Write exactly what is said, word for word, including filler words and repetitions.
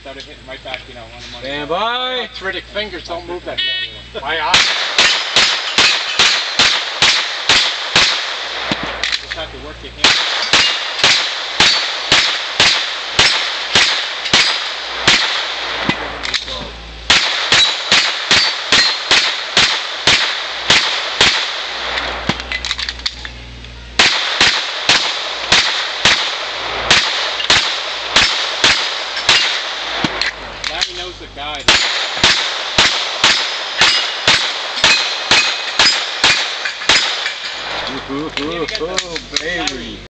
Started hitting right back, you know, on the money. Stand by. Arthritic fingers don't move that fast. My eye. Just have to work your hands. Larry knows the guide. Ooh, ooh, ooh, ooh, baby.